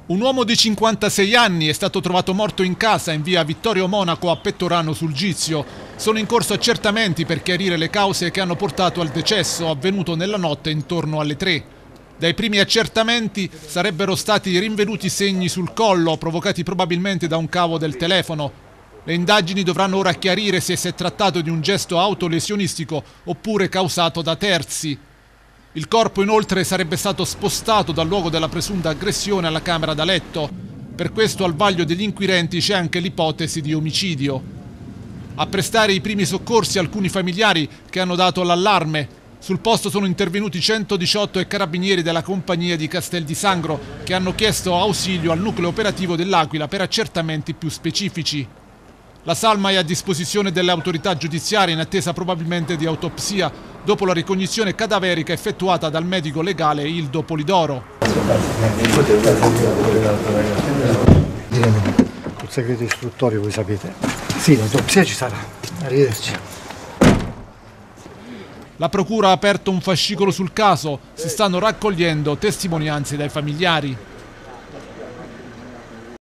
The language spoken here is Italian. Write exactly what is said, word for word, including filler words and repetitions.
Un uomo di cinquantasei anni è stato trovato morto in casa in via Vittorio Monaco a Pettorano sul Gizio. Sono in corso accertamenti per chiarire le cause che hanno portato al decesso avvenuto nella notte intorno alle tre. Dai primi accertamenti sarebbero stati rinvenuti segni sul collo provocati probabilmente da un cavo del telefono. Le indagini dovranno ora chiarire se si è trattato di un gesto autolesionistico oppure causato da terzi. Il corpo inoltre sarebbe stato spostato dal luogo della presunta aggressione alla camera da letto. Per questo al vaglio degli inquirenti c'è anche l'ipotesi di omicidio. A prestare i primi soccorsi alcuni familiari che hanno dato l'allarme. Sul posto sono intervenuti centodiciotto e carabinieri della compagnia di Castel di Sangro che hanno chiesto ausilio al nucleo operativo dell'Aquila per accertamenti più specifici. La salma è a disposizione delle autorità giudiziarie in attesa probabilmente di autopsia dopo la ricognizione cadaverica effettuata dal medico legale Ildo Polidoro. Il segreto istruttorio voi sapete. Sì, l'autopsia ci sarà. Arrivederci. La procura ha aperto un fascicolo sul caso, si stanno raccogliendo testimonianze dai familiari.